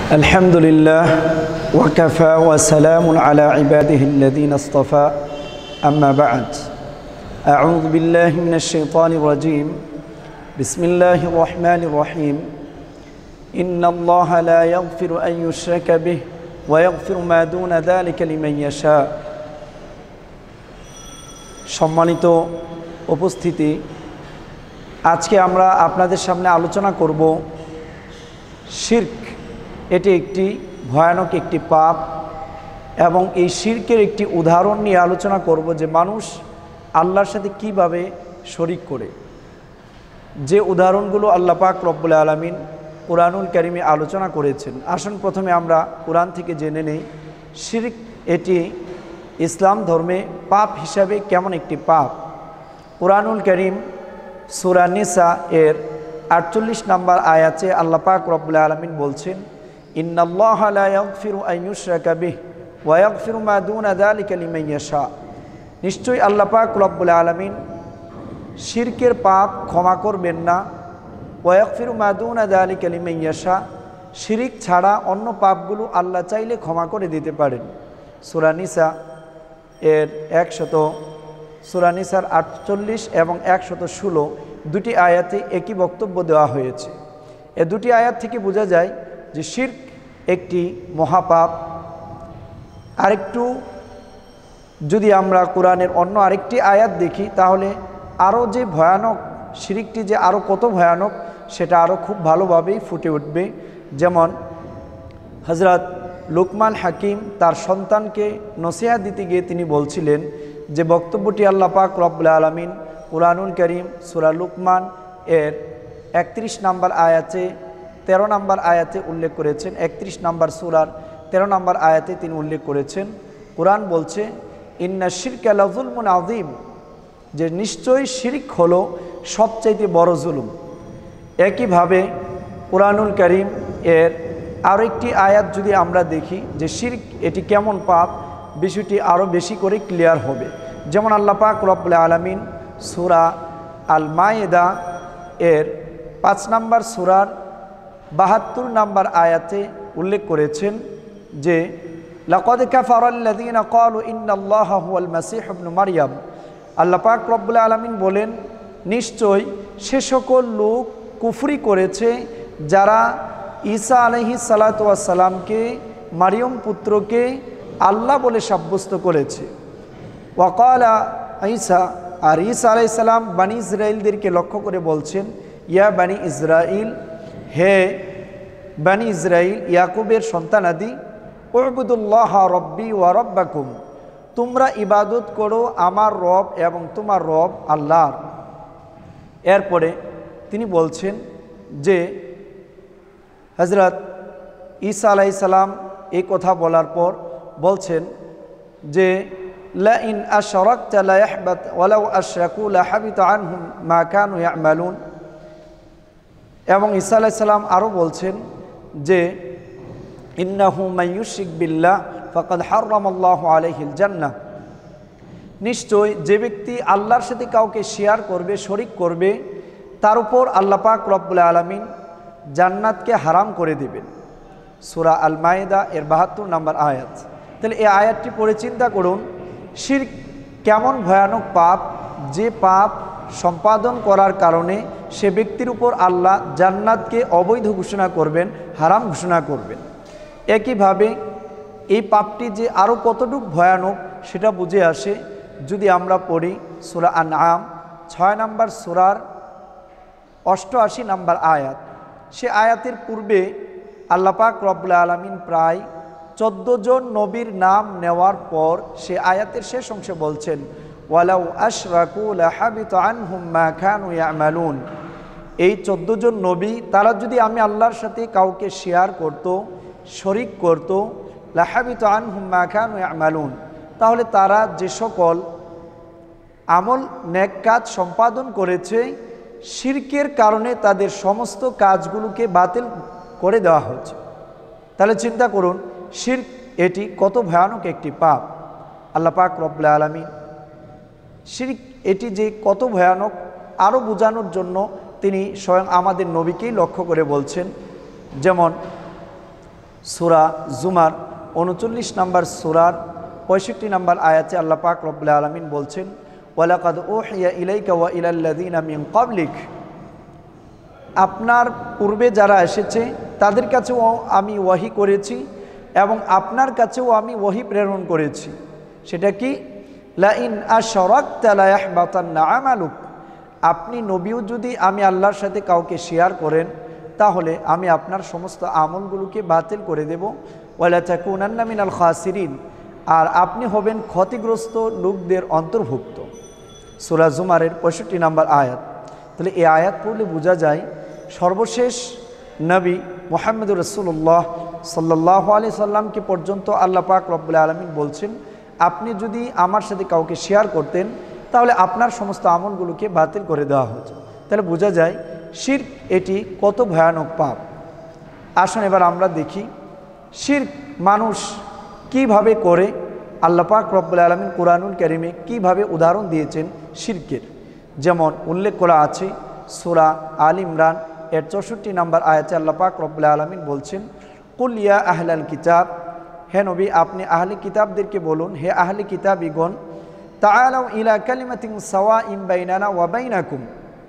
الحمد لله وكفى وسلام على عباده الذين اصطفى أما بعد أعوذ بالله من الشيطان الرجيم بسم الله الرحمن الرحيم إن الله لا يغفر أن يشرك به ويغفر ما دون ذلك لمن يشاء সম্মানিত উপস্থিতি আজকে আমরা আপনাদের সামনে আলোচনা করব শিরক এটি একটি ভয়ানক একটি পাপ এবং এই শিরকের একটি উদাহরণ নিয়ে আলোচনা করব যে মানুষ আল্লাহর সাথে কিভাবে শরিক করে যে উদাহরণগুলো আল্লাহ পাক রব্বুল আলামিন কুরআনুল কারীমে আলোচনা করেছেন। আসুন প্রথমে আমরা কুরআন থেকে জেনে নেই শিরক এটি ইসলাম ধর্মে পাপ হিসাবে কেমন একটি পাপ। কুরআনুল কারীম সূরা নিসা এর 48 নম্বর আয়াতে আল্লাহ পাক রব্বুল আলামিন বলছেন ইন্নাল্লাহা লা ইয়াগফিরু আন ইউশরাকা বিহি ওয়া ইয়াগফিরু মা দুনা যালিকা লিমান ইয়াশা। নিশ্চয়ই আল্লাহ পাক রব্বুল আলামিন শিরকের পাপ ক্ষমা করবেন না, ওয়া ইয়াগফিরু মা দুনা যালিকা লিমান ইয়াশা, শিরক ছাড়া অন্য পাপগুলো আল্লাহ চাইলে ক্ষমা করে দিতে পারেন। সূরা নিসা এর 48 এবং 116 দুটি আয়াতে একই বক্তব্য দেওয়া হয়েছে। এ দুটি আয়াত থেকে বোঝা যায় যে শিরক একটি মহাপাপ। আরেকটু যদি আমরা কোরআনের অন্য আরেকটি আয়াত দেখি তাহলে আরও যে ভয়ানক শিরকটি যে আরও কত ভয়ানক সেটা আরও খুব ভালোভাবেই ফুটে উঠবে। যেমন হযরত লুকমান হাকিম তার সন্তানকে নসিহত দিতে গিয়ে তিনি বলছিলেন যে বক্তব্যটি আল্লাহ পাক রব্বুল আলামিন কুরআনুল কারীম সূরা লুকমান এর 31 নম্বর আয়াতে 13 নম্বর আয়াতে উল্লেখ করেছেন। 31 নম্বর সূরার 13 নম্বর আয়াতে তিনি উল্লেখ করেছেন, কুরআন বলছে ইন্না শিরকা লাযুলমুন আযীম, যে নিশ্চয়ই শিরক হলো সবচাইতে বড় জুলুম। একইভাবে কুরআনুল কারীম এর আরও একটি আয়াত যদি আমরা দেখি যে শিরক এটি কেমন পাপ, বিষয়টি আরও বেশি করে ক্লিয়ার হবে। যেমন আল্লাহ পাক রব্বুল আলামিন সূরা আল মায়েদা এর 5 নম্বর সূরার 72 নম্বর আয়াতে উল্লেখ করেছেন যে লাকাদ কাফারাল্লাযীনা ক্বালু ইন্নাল্লাহা হুয়াল মাসীহ ইবনু মারইয়াম। আল্লাহ পাক রব্বুল আলামিন বলেন নিশ্চয় সে সকল লোক কুফরি করেছে যারা ঈসা আলাইহিস সালাতু ওয়াস সালামকে মারিয়ম পুত্রকে আল্লাহ বলে সাব্যস্ত করেছে। ওয়াকালা ঈসা, আর ঈসা আলাইহিস সালাম বনি ইসরাঈলদেরকে লক্ষ্য করে বলছেন ইয়া বনি ইসরাঈল, হে বনি ইসরাঈল ইয়াকুবের সন্তানাদি, উবুদুল্লাহ রব্বি ওয়া রব্বাকুম, তোমরা ইবাদত করো আমার রব এবং তোমার রব আল্লাহর। এরপরে তিনি বলছেন যে হযরত ঈসা আলাইহিস সালাম এই কথা বলার পর বলছেন যে লা ইন আশরাকতা লা ইয়াহবাত ওয়ালাউ আশরাকু লা হাবিতা আনহুম মা কানু ইয়ামালুন। এবং ঈসা আলাইহিস সালাম আরও বলছেন যে ইন্নাহু মান ইউশরিক বিল্লাহ ফাকাদ হারামাল্লাহু আলাইহিল জান্নাহ, নিশ্চয় যে ব্যক্তি আল্লাহর সাথে কাউকে শেয়ার করবে, শরিক করবে, তার উপর আল্লাহ পাক রব্বুল আলামিন জান্নাতকে হারাম করে দিবেন। সূরা আল মায়েদা এর 72 নম্বর আয়াত। তাহলে এই আয়াতটি পড়ে চিন্তা করুন শিরক কেমন ভয়ানক পাপ, যে পাপ সম্পাদন করার কারণে সে ব্যক্তির উপর আল্লাহ জান্নাতকে অবৈধ ঘোষণা করবেন, হারাম ঘোষণা করবেন। একইভাবে এই পাপটি যে আরও কতটুকু ভয়ানক সেটা বুঝে আসে যদি আমরা পড়ি সূরা আনআম 6 নম্বর সূরার 88 নম্বর আয়াত। সে আয়াতের পূর্বে আল্লাহ পাক রব্বুল আলামিন প্রায় 14 জন নবীর নাম নেওয়ার পর সে আয়াতের শেষ অংশে বলছেন ওয়ালাউ আশরাকু লাহাবিতা আনহুম মা কানু ইয়ামালুন। এই 14 জন নবী তারা যদি আমি আল্লাহর সাথে কাউকে শেয়ার করত, শরিক করত, লাহাবিতা আনহুম মা কানু ইয়ামালুন, তাহলে তারা যে সকল আমল নেক কাজ সম্পাদন করেছে শিরকের কারণে তাদের সমস্ত কাজগুলোকে বাতিল করে দেওয়া হচ্ছে। তাহলে চিন্তা করুন শিরক এটি কত ভয়ানক একটি পাপ। আল্লাহ পাক রব্বুল আলামিন শিরক এটি যে কত ভয়ানক আরও বোঝানোর জন্য তিনি স্বয়ং আমাদের নবীকেই লক্ষ্য করে বলছেন। যেমন সূরা জুমার 39 নম্বর সূরার 65 নম্বর আয়াতে আল্লাহ পাক রব্বুল আলামিন বলছেন, ওয়ালাকাদ উহিয়া ইলাইকা ওয়া ইলাল্লাযিনা মিন ক্বাবলিক, আপনার পূর্বে যারা এসেছে তাদের কাছেও আমি ওয়াহি করেছি এবং আপনার কাছেও আমি ওয়াহি প্রেরণ করেছি। সেটা কি? লা ইন আশরাকতা লা ইয়াহবাতান্না আমালুক, আপনি নবীও যদি আমি আল্লাহর সাথে কাউকে শেয়ার করেন তাহলে আমি আপনার সমস্ত আমলগুলোকে বাতিল করে দেব। ওয়ালা তাকুনান্না মিনাল খাসিরিন, আর আপনি হবেন ক্ষতিগ্রস্ত লোকদের অন্তর্ভুক্ত। সূরা জুমারের 65 নম্বর আয়াত। তাহলে এই আয়াত পড়লে বোঝা যায় সর্বশেষ নবী মুহাম্মদুর রাসূলুল্লাহ সাল্লাল্লাহু আলাইহি সাল্লামকে পর্যন্ত আল্লাহ পাক রব্বুল আলামিন বলছেন, আপনি যদি আমার সাথে কাউকে শেয়ার করতেন তাহলে আপনার সমস্ত আমলগুলোকে বাতিল করে দেওয়া হতো। তাহলে বোঝা যায় শিরক এটি কত ভয়ানক পাপ। আসুন এবার আমরা দেখি শিরক মানুষ কিভাবে করে। আল্লাহ পাক রব্বুল আলামিন কুরআনুল কারীমে কিভাবে উদাহরণ দিয়েছেন শিরকের, যেমন উল্লেখ করা আছে সূরা আল ইমরান এর 64 নম্বর আয়াতে আল্লাহ পাক রব্বুল আলামিন বলছেন, কুল ইয়া আহলাল কিতাব, হে নবী আপনি আহলে কিতাবদেরকে বলুন, হে আহলে কিতাবিগণ, তাআলাউ ইলা কালিমাতিন সাওয়াইন বাইনানা ওয়া বাইনাকুম,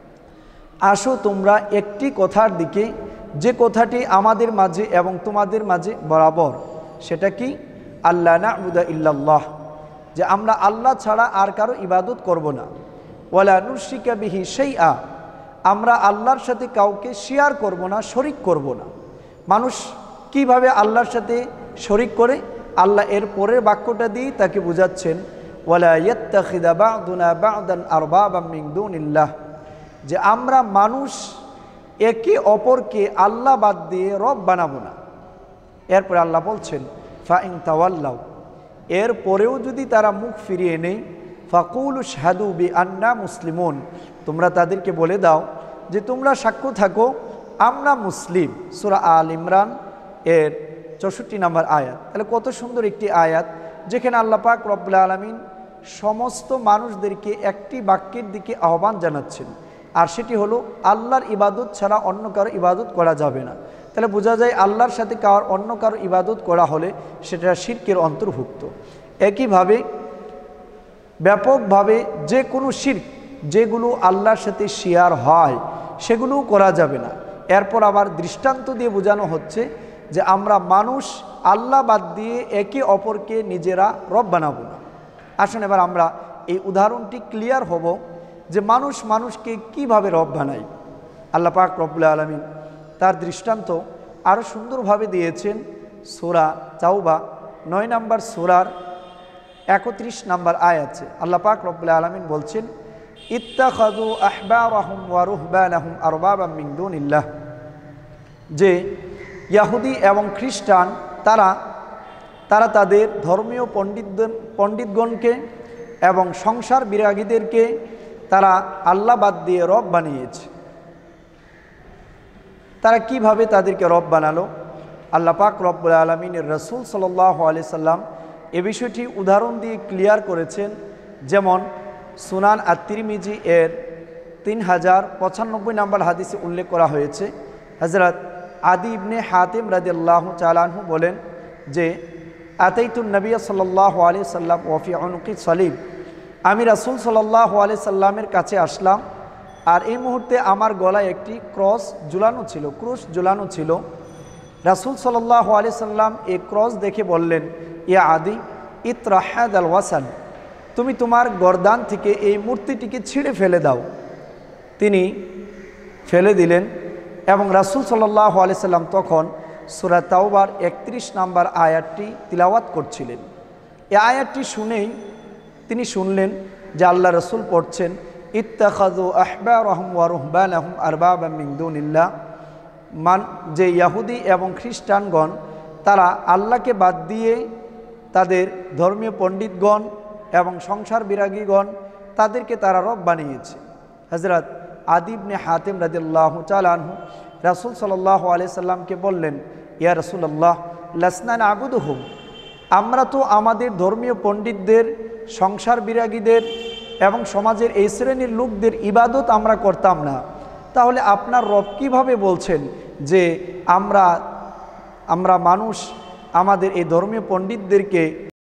আসো তোমরা একটি কথার দিকে যে কথাটি আমাদের মাঝে এবং তোমাদের মাঝে বরাবর। সেটা কি? আল্লা না'বুদা ইল্লাল্লাহ, যে আমরা আল্লাহ ছাড়া আর কারো ইবাদত করব না। ওয়ালা নুশরিকা বিহি শাইআ, আমরা আল্লাহর সাথে কাউকে শেয়ার করব না, শরিক করব না। মানুষ কিভাবে আল্লাহর সাথে শরিক করে? আল্লাহ এর পরের বাক্যটা দিয়ে তাকে বুঝাচ্ছেন, ওয়ালা ইয়াত্তাখিযা বা'দুনা বা'দান আরবাবাম মিন দুনিল্লাহ, যে আমরা মানুষ একে অপরকে আল্লাহ বাদ দিয়ে রব বানাবো না। এরপরে আল্লাহ বলছেন, ফাইন তাওয়াল্লাউ, এর পরেও যদি তারা মুখ ফিরিয়ে নেয়, ফাকুলু শাহাদু বিআন্না মুসলিমুন, তোমরা তাদেরকে বলে দাও যে তোমরা সাক্ষ্য থাকো আমরা মুসলিম। সূরা আল ইমরান এর 64 নম্বর আয়াত। তাহলে কত সুন্দর একটি আয়াত, যেখানে আল্লাহ পাক রব্বুল আলামিন সমস্ত মানুষদেরকে একটি বাক্যের দিকে আহ্বান জানাচ্ছেন, আর সেটি হলো আল্লাহর ইবাদত ছাড়া অন্য কারো ইবাদত করা যাবে না। তাহলে বোঝা যায় আল্লাহর সাথে অন্য কারো ইবাদত করা হলে সেটা শিরকের অন্তর্ভুক্ত। একইভাবে ব্যাপকভাবে যে কোনো শিরক যেগুলো আল্লাহর সাথে শেয়ার হয় সেগুলোও করা যাবে না। এরপর আবার দৃষ্টান্ত দিয়ে বোঝানো হচ্ছে যে আমরা মানুষ আল্লাহ বাদ দিয়ে একে অপরকে নিজেরা রব বানাবো না। আসুন এবার আমরা এই উদাহরণটি ক্লিয়ার হব যে মানুষ মানুষকে কিভাবে রব বানায়। আল্লাহ পাক রব্বুল আলামিন তার দৃষ্টান্ত আরও সুন্দরভাবে দিয়েছেন সূরা তাওবা 9 নম্বর সূরার 31 নম্বর আয়াতে। আল্লাহ পাক রব্বুল আলামিন বলছেন, ইত্তাখাযু আহবারাহুম ওয়া রুহবানাহুম আরবাবাম মিন দুনিল্লাহ, যে ইহুদি এবং খ্রিস্টান তারা তাদের ধর্মীয় পণ্ডিতগণকে এবং সংসার বিরাগীদেরকে তারা আল্লাহ বাদ দিয়ে রব বানিয়েছে। তারা কিভাবে তাদেরকে রব বানালো? আল্লাহ পাক রব্বুল আলামিনের রাসূল সাল্লাল্লাহু আলাইহি সাল্লাম এ বিষয়টি উদাহরণ দিয়ে ক্লিয়ার করেছেন। যেমন সুনান আত-তিরমিজি এর 3095 নম্বর হাদিসে উল্লেখ করা হয়েছে, হযরত আদি ইবনে হাতিম রাদিয়াল্লাহু তাআলা আনহু বলেন যে, আতাইতুন নবী সাল্লাল্লাহু আলাইহি সাল্লাম ওয়া ফি উনুকি সালিব, আমি রাসূল সাল্লাল্লাহু আলাইহি সাল্লামের কাছে আসলাম আর এই মুহূর্তে আমার গলায় একটি ক্রস ঝুলানো ছিল। রাসূল সাল্লাল্লাহু আলাইহি সাল্লাম এই ক্রস দেখে বললেন, ইয়া আদি ইতরা হাযাল ওয়াসান, তুমি তোমার গর্দান থেকে এই মূর্তিটিকে ছিঁড়ে ফেলে দাও। তিনি ফেলে দিলেন এবং রাসূল সাল্লাল্লাহু আলাইহি সাল্লাম তখন সূরা তাওবার 31 নম্বর আয়াতটি তিলাওয়াত করছিলেন। এই আয়াতটি শুনেই তিনি শুনলেন যে আল্লাহ রাসূল পড়ছেন, ইত্তাখাযু আহবারাহুম ওয়া রুহবানাহুম আরবাবাম মিন দুনিল্লাহ, যে ইহুদি এবং খ্রিস্টানগণ তারা আল্লাহকে বাদ দিয়ে তাদের ধর্মীয় পণ্ডিতগণ এবং সংসার বিরাগীগণ তাদেরকে তারা রব বানিয়েছে। হযরত আদি ইবনে হাতিম রাদিয়াল্লাহু তাআলা আনহু রাসূল সাল্লাল্লাহু আলাইহি সাল্লামকে বললেন, ইয়া রাসূলুল্লাহ লাসনা না'বুদুহুম, আমরা তো আমাদের ধর্মীয় পণ্ডিতদের, সংসার বিরাগীদের এবং সমাজের এই শ্রেণীর লোকদের ইবাদত আমরা করতাম না, তাহলে আপনার রব কিভাবে বলছেন যে আমরা আমরা মানুষ আমাদের এই ধর্মীয় পণ্ডিতদেরকে